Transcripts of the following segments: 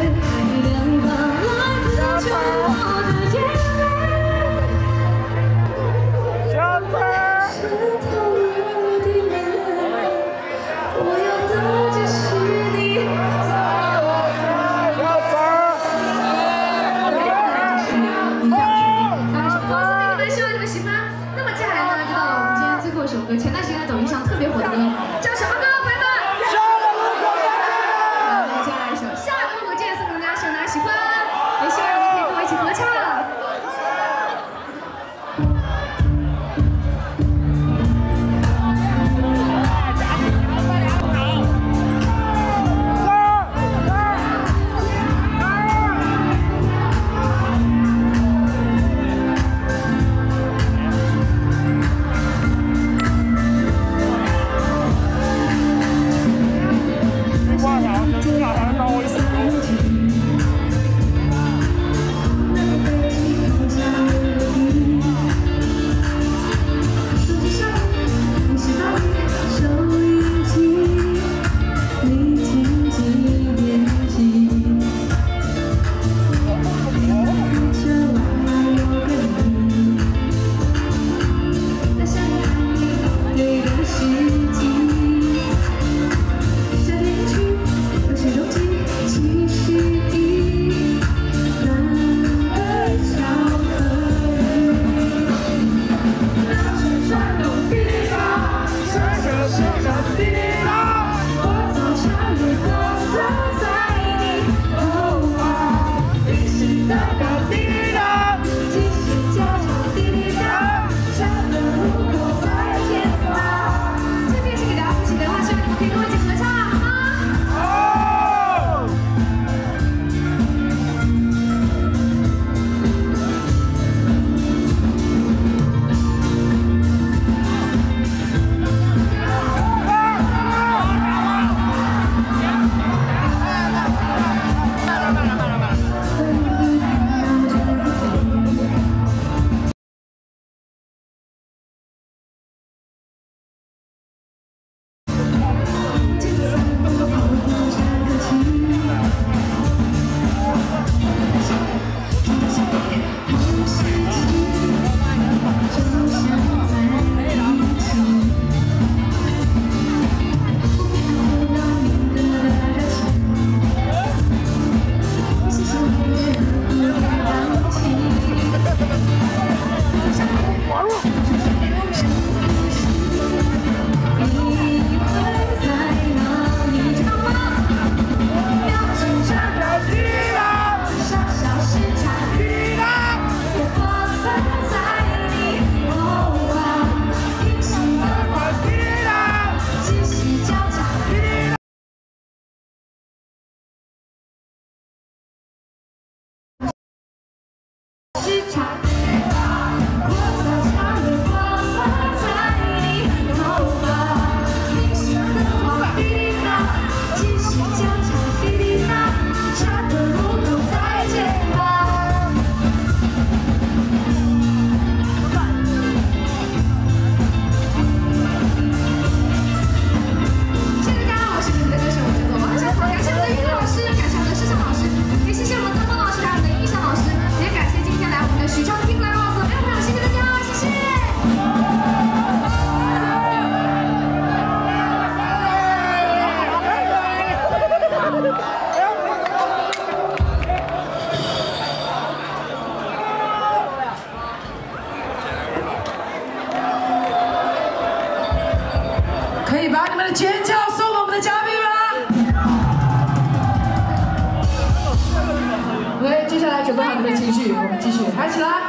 可以把你们的尖叫送给我们的嘉宾吗？OK， 接下来准备好你们的情绪，我们继续嗨起来。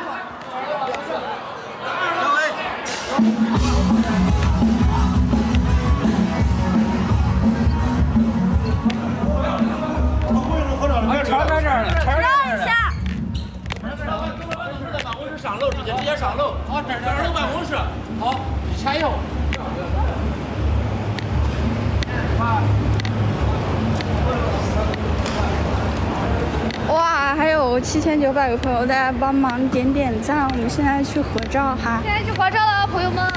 上楼直接上楼，好，这2楼办公室，好，前右。 哇，还有7900个朋友，大家帮忙点点赞，我们现在去合照哈。 现在去合照了，朋友们。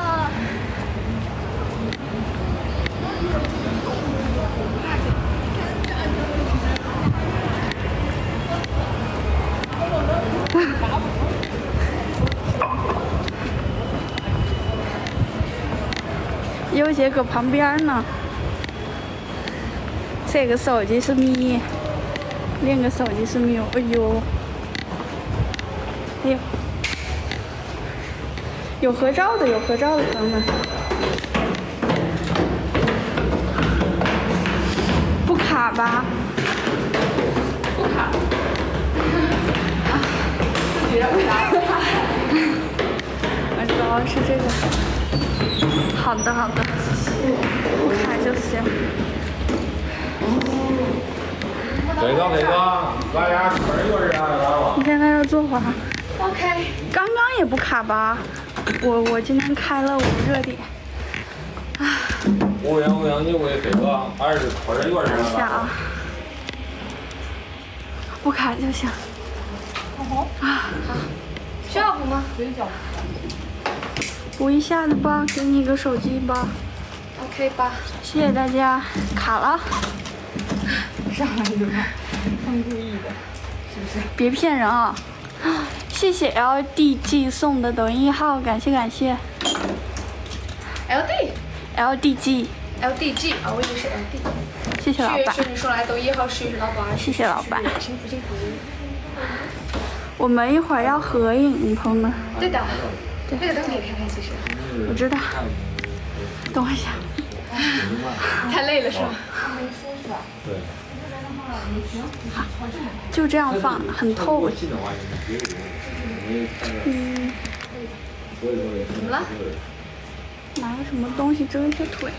哇， 手机搁旁边呢。这个手机是咪，另一个手机是咪。哎呦，哎呦，有合照的，有合照的朋友们。不卡吧？ 不卡。自己让卡。 主要是这个。好的，好的，不卡就行。 这个，咱俩一人来了。 你先在这坐会儿。 OK。 刚刚也不卡吧？我今天开了5热点。 无影，你为这个还是一人来下啊。不卡就行。 好。需要补吗？ 补一下的吧，给你个手机吧。 OK 吧。 谢谢大家。卡了。 上来就看，他们故意的，是不是？ 别骗人啊！谢谢 LDG 送的抖音1号，感谢感谢。LDG 啊，我以为是 LD。 谢谢老板。 是你说来抖音1号是老板。 谢谢老板。 辛苦。 我们一会儿要合影，朋友们。 对的。对。那个灯可以开开，其实。 我知道。等我一下。 太累了是吧？ 对。 好，就这样放，很透。 怎么了？ 拿个什么东西遮一下腿。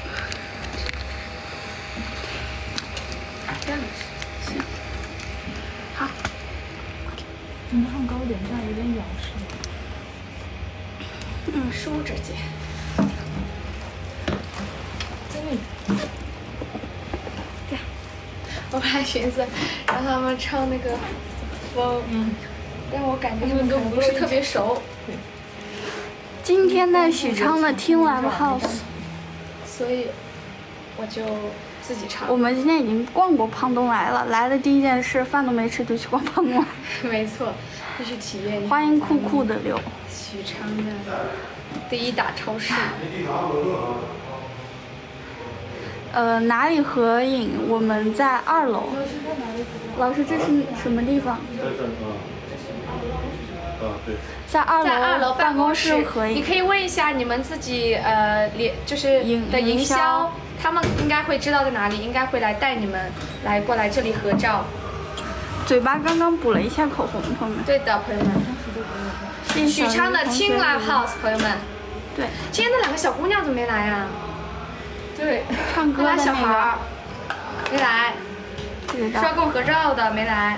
这样行。好。 你放高点，这样有点咬实。梳着姐。对。我本来寻思让他们唱那个风，但我感觉他们都不是特别熟。 今天在许昌的听 Live House， 所以我就自己唱。 我们今天已经逛过胖东来了，来的第一件事饭都没吃就去逛胖东来。 没错，就去体验一下。 欢迎酷酷的刘。 许昌的第一大超市。 哪里合影？我们在2楼。老师，这是什么地方？ 对。 在2楼办公室合影。 你可以问一下你们自己就是的营销，他们应该会知道在哪里，应该会来带你们过来这里合照。 嘴巴刚刚补了一下口红，朋友们。 对的，朋友们。许昌的听 Live House， 朋友们。 对。 今天那2个小姑娘怎么没来呀？对， 唱歌的小孩没来，说要跟我合照的没来。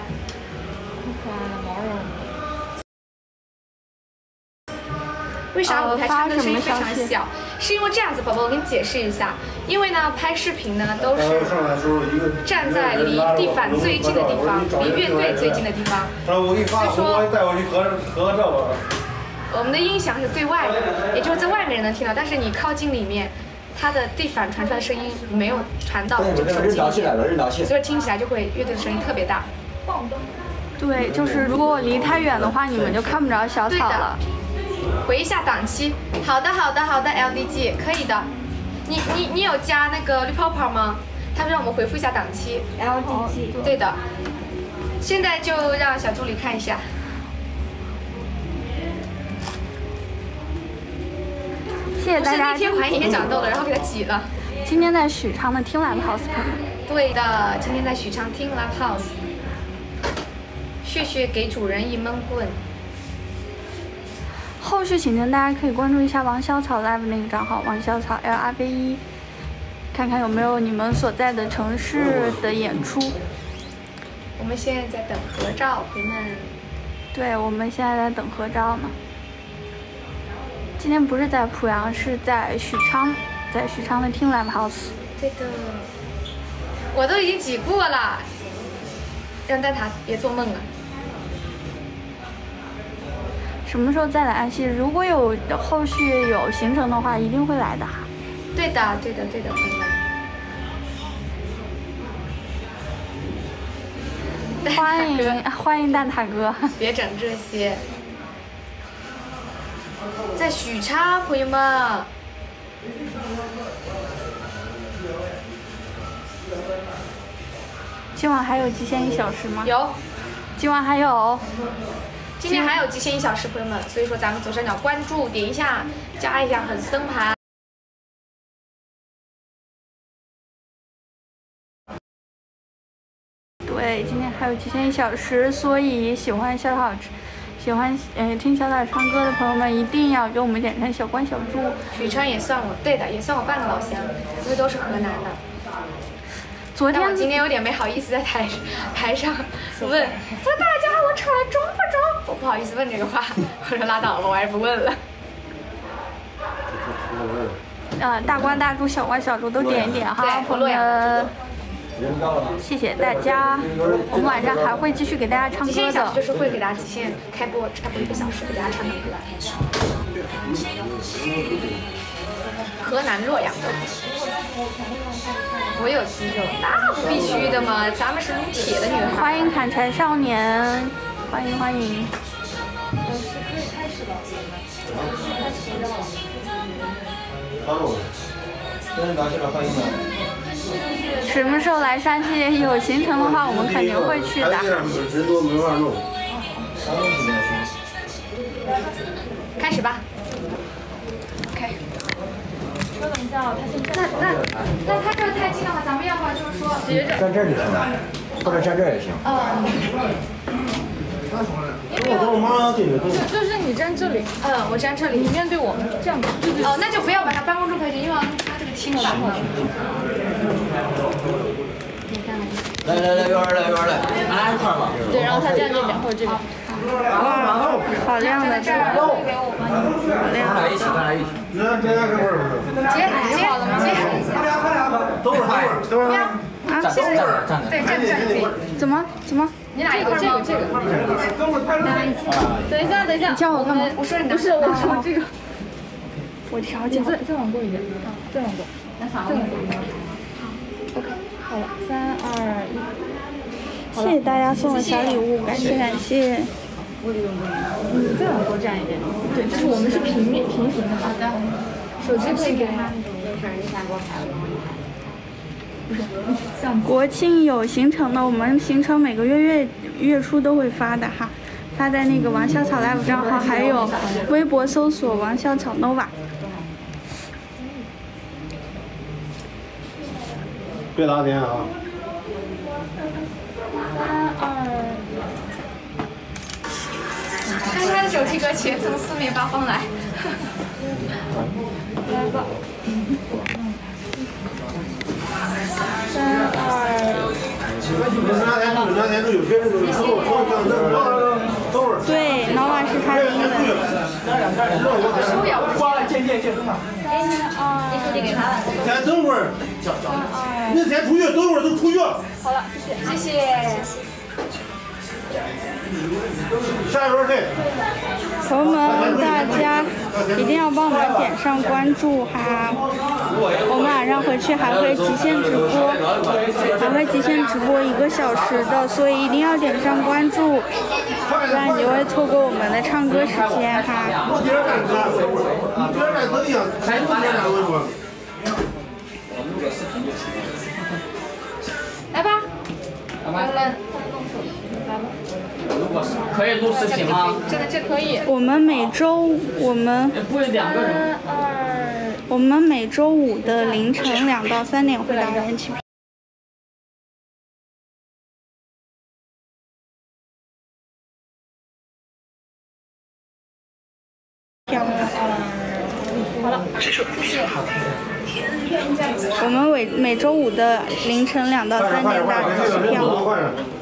为啥舞台唱歌声音非常小？是因为这样子，宝宝，我给你解释一下。因为呢，拍视频呢都是站在离地板最近的地方，离乐队最近的地方。 我给你发红包，带我去合个照吧。 我们的音响是对外的，也就是在外面人能听到，但是你靠近里面。它的地板传出来的声音没有传到这个手机里面，所以听起来就会乐队的声音特别大。 对，就是如果我离太远的话，你们就看不着小草了。 回一下档期。好的 ，LDG 可以的。你有加那个绿泡泡吗？他们让我们回复一下档期。LDG 对的。现在就让小助理看一下。 谢谢大家。 那天环也长痘了，然后给它挤了。 今天在许昌的听 Live House 朋友们。 对的，今天在许昌听 Live House。血给主人一闷棍。 后续请大家可以关注一下王小草 Live 那个账号，王小草 LRV1，看看有没有你们所在的城市的演出。 我们现在在等合照，朋友们。 对，我们现在在等合照呢。今天不是在濮阳，是在许昌，在许昌的听 Live House。 对的，我都已经挤过了，让蛋挞别做梦了。 什么时候再来安溪？如果有后续有行程的话，一定会来的哈。 对的，朋友们。欢迎蛋挞哥。 别整这些。在许昌，朋友们。 今晚还有极限1小时吗？ 有， 今晚还有。 今天还有极限1小时，朋友们，所以说咱们左上角关注，点一下，加一下粉丝灯牌。 对，今天还有极限1小时，所以喜欢小草听小草唱歌的朋友们，一定要给我们点成小关小猪。 许昌也算我，对的，也算我半个老乡，因为都是河南的。 昨天我今天有点没好意思在台上问，说大家我丑了中不中？我不好意思问这个话，我说拉倒吧，我还是不问了。 大关大猪、小关小猪都点一点哈，朋友们。谢谢大家，我们晚上还会继续给大家唱歌的。 极限1小时就是会给大家极限开播1个小时，给大家唱歌。河南洛阳的，我有肌肉，那不必须的嘛，咱们是撸铁的女孩。 欢迎砍柴少年，欢迎欢迎。什么时候来山西？有行程的话，我们肯定会去的。 人多没法弄。 开始吧。OK。稍等一下哦，他现在。那他这太近了话，咱们要不然就是说斜着。 站这儿就行，或者站这儿也行。我马上进去。 就是你站这里。我站这里，你面对我们，这样子。哦，那就不要把它办公桌排进，因为他这个厅了。 来，圆儿来，拿一块吧。 对，然后他站这边或者这边。 哇，好亮的这个，好亮。 咱俩一起。 接好了吗？ 等会儿。 站。 对，站。 怎么？ 你俩一块吗？这个。等一下。 你叫我干嘛？ 我说你不是，我说这个。我调节。 再往过一点，再往过。OK， 好了，3、2、1。 谢谢大家送的小礼物，感谢。 再往过站一点。对，就是我们是平行的。好的。手机可以给他。 国庆有行程的，我们行程每个月初都会发的哈，发在那个王小草 live 账号，还有微博搜索王小草 nova。 别打点啊看他的手机歌曲从4面8方来。来吧。3、 2。对，nova 是他的英文。 挂了，见。 你手机给他了。 先等会儿。你先出去，等会儿都出去。 好了，谢谢。 下一轮谁？ 朋友们，大家一定要帮我们点上关注哈！我们晚上回去还会极限直播1个小时的，所以一定要点上关注，不然你就会错过我们的唱歌时间哈。 来吧， 可以录视频吗？ 真的这可以。 我们每周五的凌晨2到3点会打人气票。 好了，谢谢。 我们每周五的凌晨2到3点打人气票。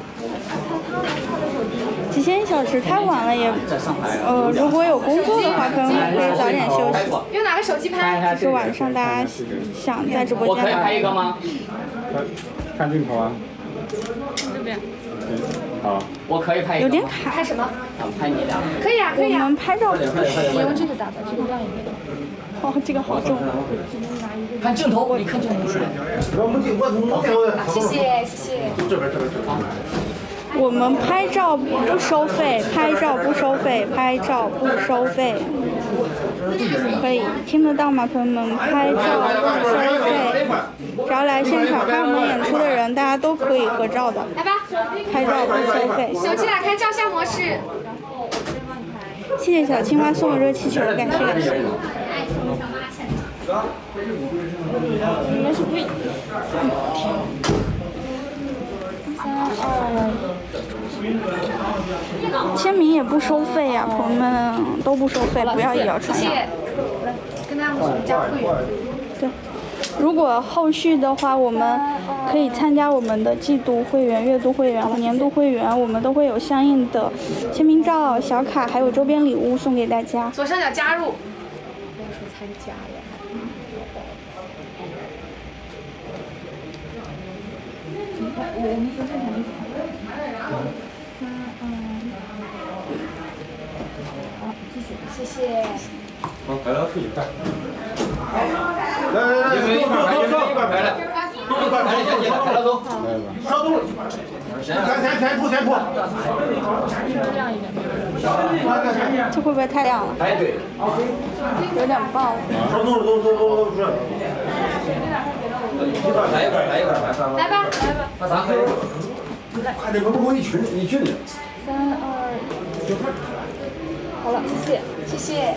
极限1小时太晚了也，如果有工作的话，可能可以早点休息。 用哪个手机拍？ 就是晚上大家想在直播间。 我可以拍一个吗？ 看镜头啊。 这边。 好。 我可以拍一个。 有点卡。 拍什么？ 拍你俩。 可以啊。 我们拍照。 你用这个打吧，这个亮一点。 哦，这个好重。 看镜头，你看镜头。 谢谢。 这边。 我们拍照不收费，拍照不收费。 可以听得到吗，朋友们？拍照不收费，只要来现场看我们演出的人，大家都可以合照的。 来吧， 拍照不收费。 手机打开照相模式。 谢谢小青蛙送的热气球，感谢感谢。 应该是不一。 签名也不收费呀、朋友们都不收费，不要以讹传讹。 跟他们说加会员。 对，如果后续的话，我们可以参加我们的季度会员、月度会员和年度会员，我们都会有相应的签名照、小卡，还有周边礼物送给大家。 左上角加入。 参加呀。我们昨天还没好，谢谢。 好，白老师一块。 来， 一块排来。一块排先进来，排了走。 上路。前铺。 这会不会太亮了？ 排队。 有点爆。 都出来。 来一块， 来吧。 那啥可以？ 快点，我一群的。 3、2、1，好了，谢谢。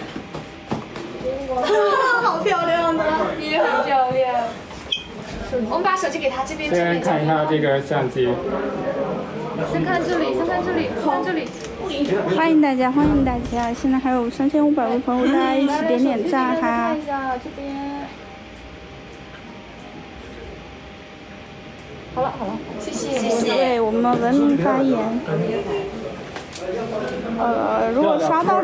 好漂亮的， 也很漂亮。我们把手机给他这边。 先看一下这个相机。 先看这里。 欢迎大家！现在还有3500位朋友，大家一起点赞哈！ 看一下这边。好了， 谢谢。 对我们文明发言。如果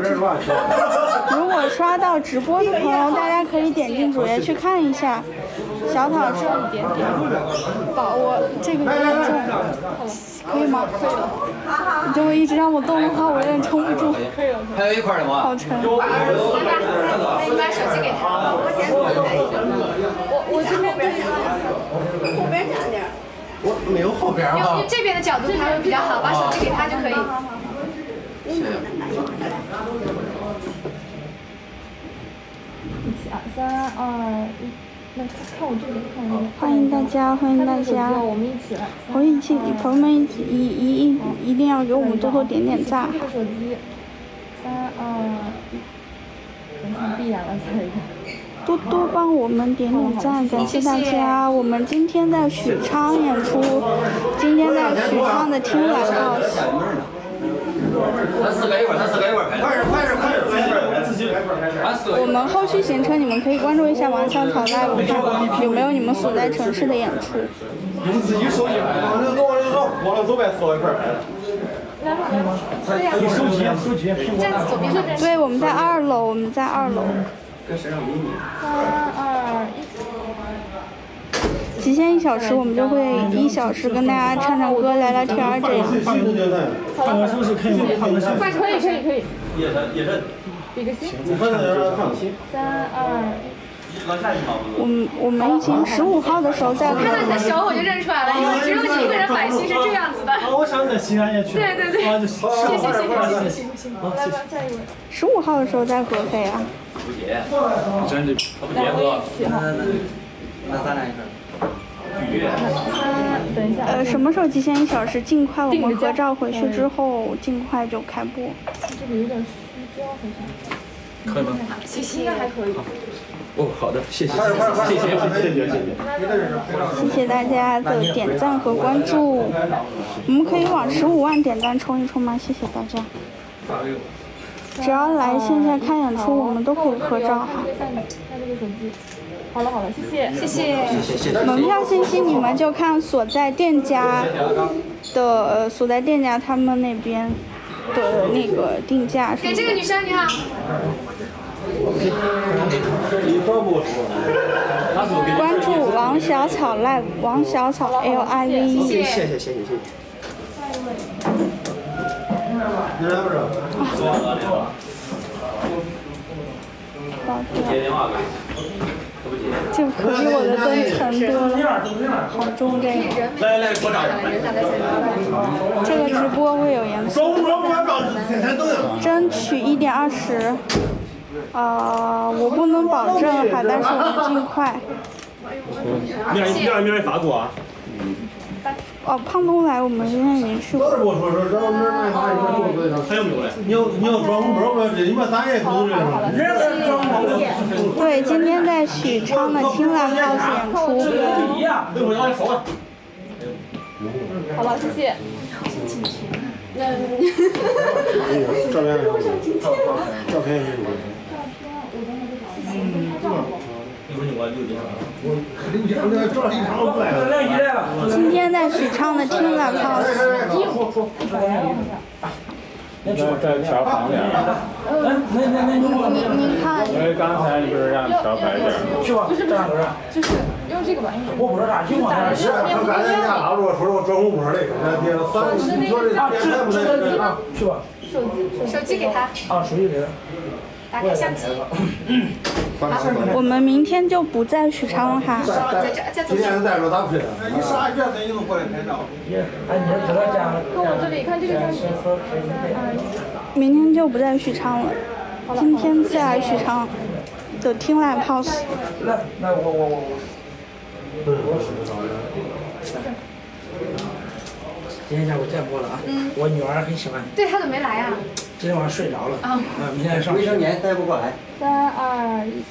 刷到直播的朋友，大家可以点进主页去看一下。小草是把我这个有点重，可以吗？可以了。你这么一直让我动的话，我有点撑不住。 可以了。 还有一块的吗？ 好沉。 你把手机给他。 我这边后边站点。 我没有后边啊。 用这边的角度拍会比较好，把手机给他就可以。 3、2、1，那看我这边，看我这边。 欢迎大家！ 我们一起来。 朋友们一定要给我们多多点赞。 这个手机，3、2、1，完全闭眼了，下一个。 多多帮我们点赞，感谢大家！我们今天在许昌演出，今天在许昌的听晚 house。 咱4个一块，快点！ 我们后续行程你们可以关注一下王小草 live， 看有没有你们所在城市的演出。 用自己手机拍，往这走呗，4个一块拍。你手机， 对，我们在2楼， 跟身上迷你。 3、2、1。 极限1小时，我们就会1小时跟大家唱唱歌、聊聊天这样。 看我是不是可以？ 可以。 叶晨。 比个心。 3、2、 我们已经15号的时候在。 看到你的手我就认出来了，因为只有你一个人摆心是这样子的。 我想在西安也去。 对。谢谢。 来吧，下一位。 15号的时候在合肥啊。 不接，真的不接哥。那咱俩一块。 等一下。 什么时候极限1小时？尽快我们合照回去之后，尽快就开播。 这个有点虚焦，好像。 可以吗？ 谢谢。 应该还可以。 哦，好的，谢谢。 谢谢大家的点赞和关注，我们可以往15万点赞冲一冲吗？谢谢大家。只要来线下看演出，我们都可以合照哈。 看这个手机。好了，谢谢。 门票信息你们就看所在店家他们那边的那个定价。 给这个女生你好。 关注王小草 live， 王小草 LIVE。 谢谢。 你来不是？ 这可比我的灯沉多了，好重这个。 来，给我照一这个直播会有颜色。争取1点20。 我不能保证哈，但是我们尽快。 明儿发多啊？ 胖东来，我们之前已经去过。 还有没有嘞？你要装红包吧，这你们咱也不是。 对，今天在许昌的听蓝 house 演出。 好了，谢谢。 照片也有。 今天在许昌的听蓝 house。 在调黄点。 您看。 因为刚才不是让你调白点。 就是用这个玩意儿。我不知道啥情况。 他刚才家老说我装红包的， 去吧。 手机给他。 手机给他。 打开相机。 我们明天就不在许昌了哈。 今天再说咋不去？你啥月份你都过来拍照？ 看我这里，看这个相机。 明天就不在许昌了，今天在许昌的听蓝 house。 那我。今天下午见过了啊，我女儿很喜欢。 对，她怎么没来啊？ 今天晚上睡着了。明天上。 卫生棉带不过来。 3、2、1。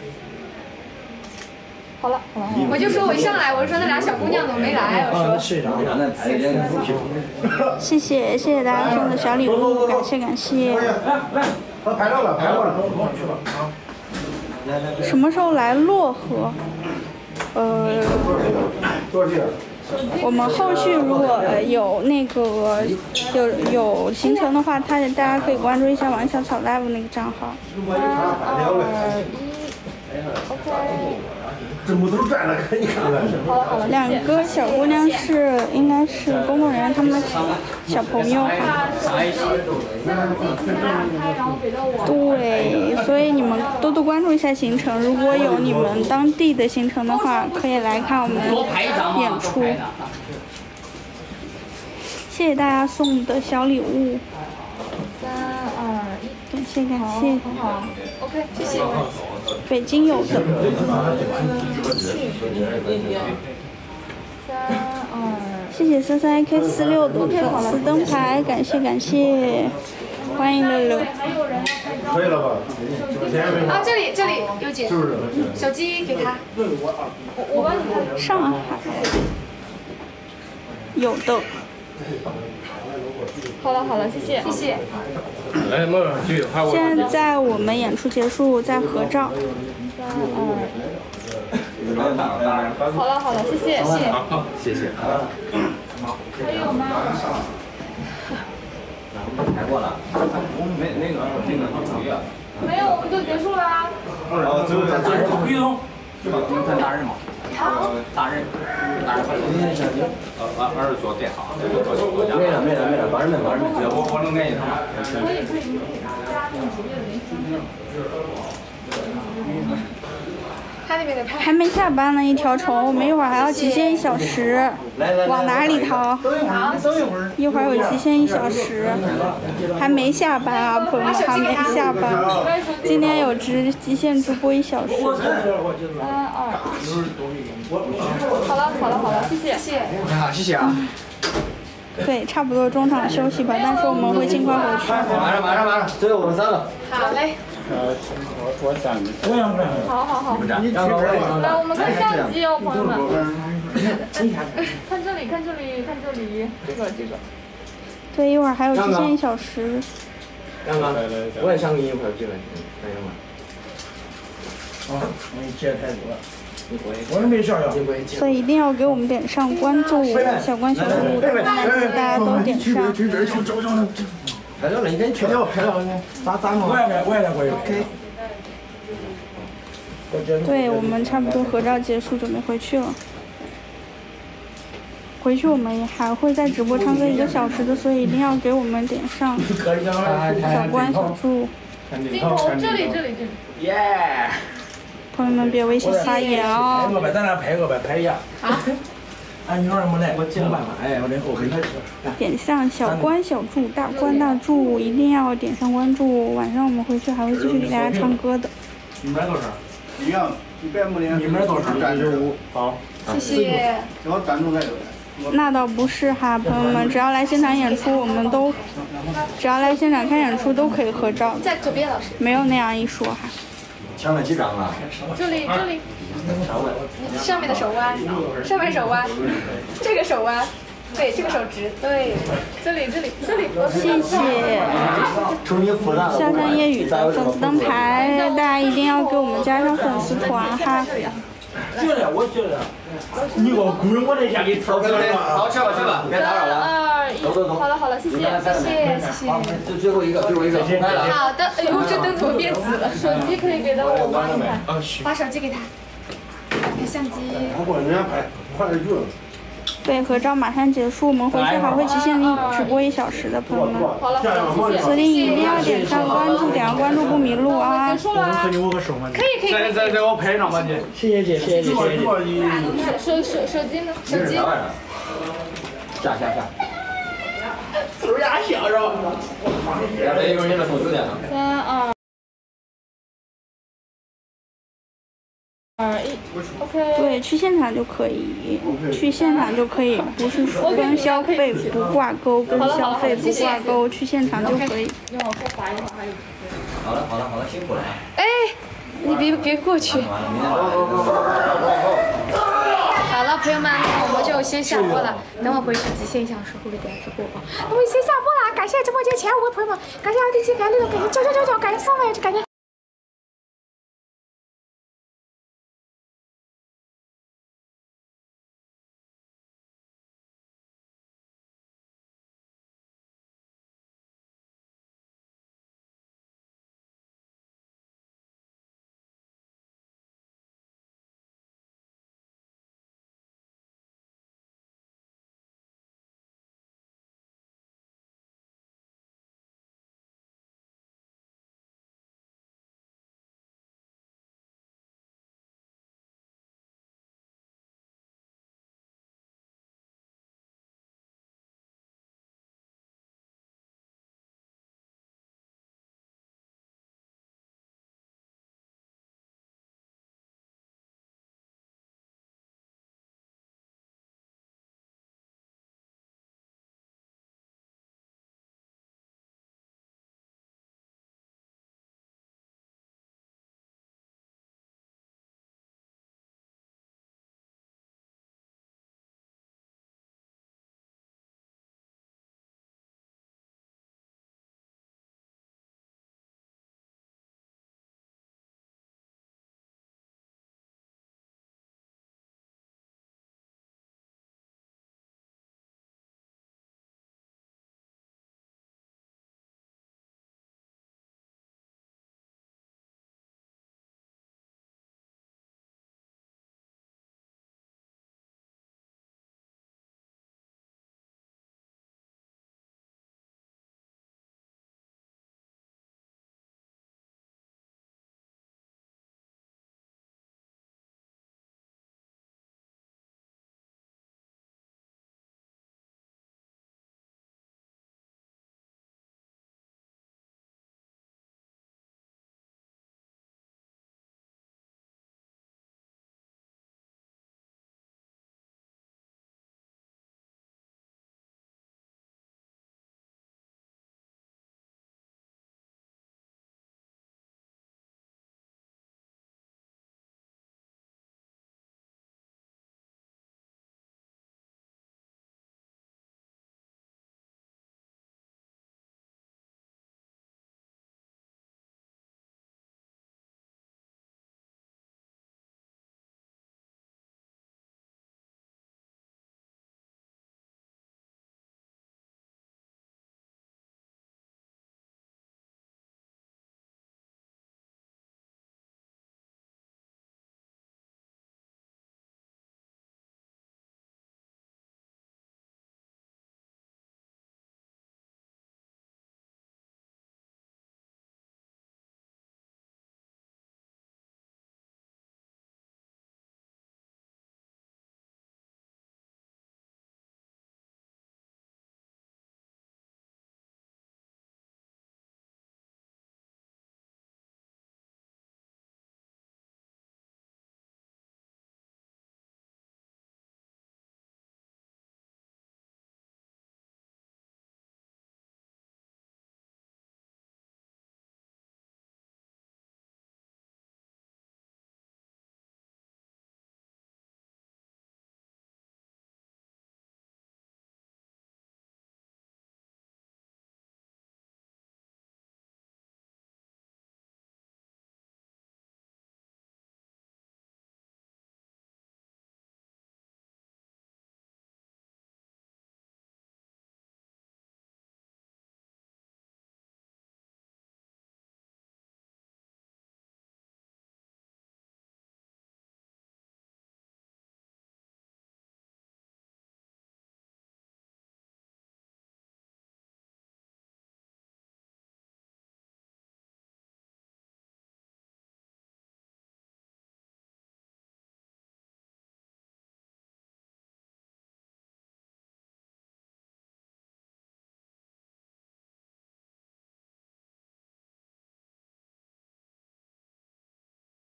好了。 我就说我一上来，我说那俩小姑娘怎么没来？我说。 睡着了。 谢谢大家送的小礼物，感谢。 他拍照了，拍过了。 什么时候来漯河？我们后续如果有那个有行程的话，大家可以关注一下王小草 live 那个账号。 3、2、1。OK。 这木头站了，看你看看。 好了。 2个小姑娘应该是工作人员他们的小朋友哈。对，所以你们多多关注一下行程，如果有你们当地的行程的话，可以来看我们的演出。谢谢大家送的小礼物。 3、2、1。 感谢。 好。OK， 谢谢。 北京有的。 3、2。 谢谢33AK46的粉丝灯牌，感谢，欢迎六六。 可以了吧？ 这里有姐，手机给他。 我帮你看。 上海有的。 好了，谢谢。 现在我们演出结束，在合照。 好了，谢谢。 好，谢谢。 还有吗？ 拍过了。那个没有，我们就结束啦。 于总，是吧？能看大人吗？大人，儿子做最好。没了，帮人们。我能给你吗？ 可以。 他那边的拍。 还没下班呢，一条虫，我们一会儿还要极限1小时，往哪里逃？一会儿有极限1小时，还没下班啊，朋友们还没下班。今天有极限直播1小时。 3、2。好了，谢谢。 好，谢谢啊。 对，差不多中场休息吧，但是我们会尽快回去。 马上，最后我们3个。 好嘞。 我想。 好。来，我们看相机哦，朋友们。看这里，这个。 对，一会儿还有极限1小时。 刚刚，我也想给你一块这个，看见吗？ 你接太多了。我是没想要。 所以一定要给我们点上关注，小关小猪，大家都点上。 拍照了，你赶紧去了，拍照咋弄？ 我也来过一个。 对，我们差不多合照结束，准备回去了。回去我们还会在直播唱歌1个小时的，所以一定要给我们点上小关小猪。 镜头这里。 耶！ 朋友们别微信发言哦。 咱俩拍个呗，拍一下。 俺女儿没来，我没办法，哎，我这后悔。 点上小关小注，大关大注，一定要点上关注。晚上我们回去还会继续给大家唱歌的。 你们多少？ 一样，100亩的。 你们多少？95。好。 谢谢。 只要赞助在这。 那倒不是哈，朋友们，只要来现场演出，我们都，只要来现场看演出都可以合照。 在左边，老师。 没有那样一说哈。 抢了几张啊？ 这里。上面的手弯，上面手弯，这个手弯，对，这个手直，对，这里。 谢谢。下山夜雨的粉丝灯牌，大家一定要给我们加上粉丝团哈。 我觉得，你给我滚，我在家给炒开了。 好，去吧，别打扰了。走。 好了，谢谢。 最后一个，拍了。 好的，哎呦，这灯怎么变紫了？手机可以给到我妈一台，把手机给他。看相机。 对，合照马上结束，我们回去还会极限直播1小时的朋友们。 好了， 锁定一定要点上关注，点上关注不迷路啊！ 结束了。 和你握个手吗？ 可以。 再我拍上吧你。谢谢姐。 手机呢？手机。 下。 手压响是吧？ 一会儿你们送酒店了。 3、2、1 ，OK。 对，去现场就可以，不是说跟消费不挂钩，去现场就可以。 好了，辛苦了。 哎，你别过去。好了，朋友们，那我们就先下播了。等我回去极限1小时会给大家直播啊！我们先下播了，感谢直播间前5位朋友们，感谢RDG，感谢6，感谢9，感谢3位，感谢。